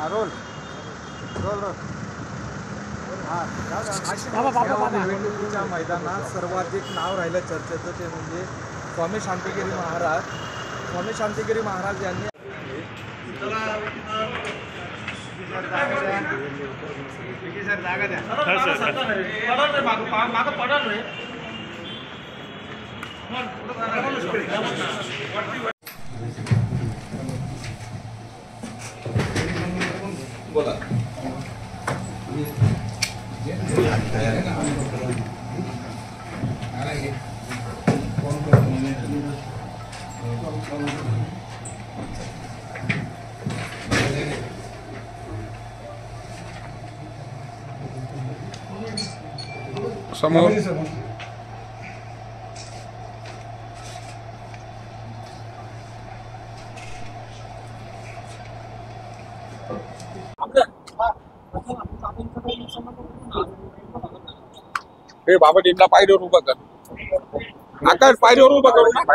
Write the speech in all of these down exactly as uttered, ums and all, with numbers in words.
Role role role निवडणुकीच्या मैदानात सर्वाधिक नाव राहिलं चर्चेचं ते म्हणजे स्वामी शांतिगिरी महाराज. स्वामी शांतिगिरी महाराज यांनी बोला समोर हे बाबा टीमला पायरीवर उभा कर. आकाश पायरीवर उभा करू ना.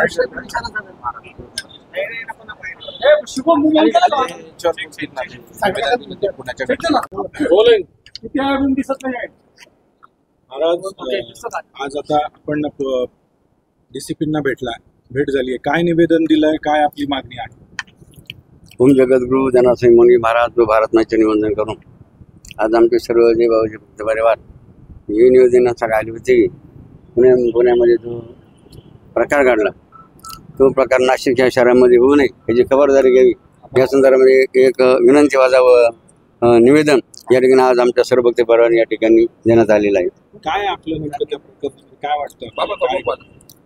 आज आता आपण डीसीपींना भेटला भेट झाली आहे. काय निवेदन दिलंय, काय आपली मागणी आहे? ओम जगद्गुरु जनासिंह मुनी महाराज जो भारतनाट्य निवेदन करून आज आमचे सर्व जे भाऊजी परिवार हे निवेदनासाठी आली होती. पुण्या पुण्यामध्ये जो प्रकार घडला तो प्रकार नाशिक या शहरामध्ये होऊ नये याची खबरदारी घ्यावी या संदर्भामध्ये एक विनंती वाजावं निवेदन या ठिकाणी आज आमच्या सर्व भक्त परिवार या ठिकाणी देण्यात आलेलं आहे. काय आपलं नेमकं त्या प्रकरणात काय वाटतं?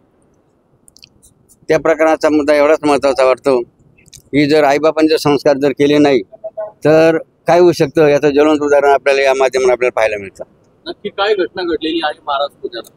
त्या प्रकरणाचा मुद्दा एवढाच महत्त्वाचा वाटतो की जर आईबापांचे संस्कार जर केले नाही तर काय होऊ शकतं याचं ज्वलंत उदाहरण आपल्याला या माध्यमातून आपल्याला पाहायला मिळतं. नक्की काय घटना घडलेली आहे महाराज पुण्याला?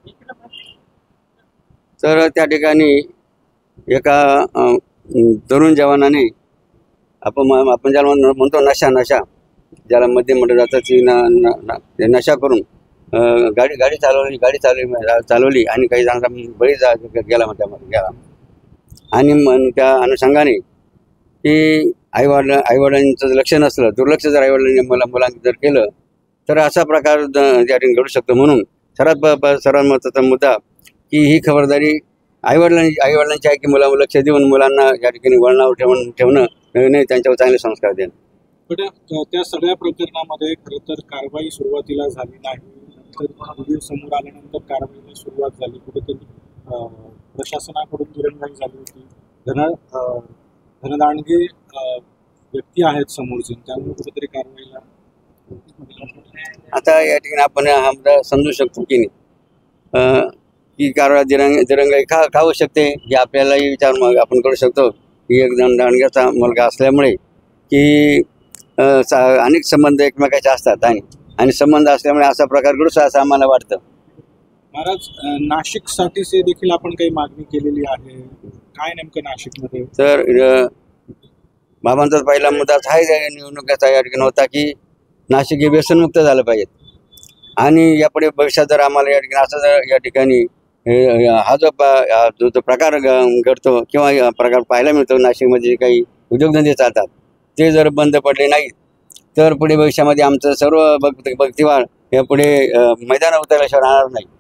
तर त्या ठिकाणी एका तरुण जवानाने आपण आपण ज्याला म्हणतो नशा नशा ज्याला मध्ये म्हटलं जातं ती न न नशा करून गाडी गाडी चालवली गाडी चालवली चालवली आणि काही जणांचा बळी जा गेला त्यामध्ये गेला. आणि मग त्या अनुषंगाने की आईवडील आईवडिलांचं लक्ष नसलं, दुर्लक्ष जर आईवडिलांनी मुला मुलांनी जर केलं तर असा प्रकार त्या ठिकाणी घडू शकतो. म्हणून सर्वात सर्वात महत्त्वाचा मुद्दा की ही खबरदारी आईवडिलांची आईवडिलांची आहे की मुला लक्ष देऊन मुलांना या ठिकाणी वळणावर ठेवून ठेवणं नाही, त्यांच्यावर चांगले संस्कार देणं. पण त्या सगळ्या प्रकरणामध्ये खरं तर कारवाई सुरुवातीला झाली नाही, नंतर व्हिडिओ समोर आल्यानंतर कारवाईला सुरुवात झाली. कुठेतरी प्रशासनाकडून दिरंगाई झाली होती. धन धनदांडगे व्यक्ती आहेत समोरचे, त्यामुळे कुठेतरी कारवाईला आता या ठिकाणी आपण हा मुद्दा समजू शकतो की नाही की कारवाई दिरंग दिरंगाई का का होऊ शकते हे आपल्यालाही विचार आपण करू शकतो की एक धनदांडग्याचा मुलगा असल्यामुळे की अनेक संबंध एकमेकाचे असतात आणि आणि संबंध असल्यामुळे असा प्रकार घडतो असं आम्हाला वाटतं. महाराज नाशिकसाठी देखील आपण काही मागणी केलेली आहे, काय नेमकं नाशिकमध्ये? तर बाबांचा पहिला मुद्दाच आहे निवडणुकीचा या ठिकाणी होता की नाशिक हे व्यसनमुक्त झालं पाहिजे. आणि यापुढे भविष्यात जर आम्हाला या ठिकाणी असं जर या ठिकाणी हा जो जो जो प्रकार घडतो किंवा प्रकार पाहायला मिळतो नाशिकमध्ये काही उद्योगधंदे चालतात ते जर बंद पडले नाहीत तर पुढे भविष्यामध्ये आमचं सर्व भक्ती भक्तिवार या पुढे मैदानावर उतरल्याशिवाय राहणार नाही.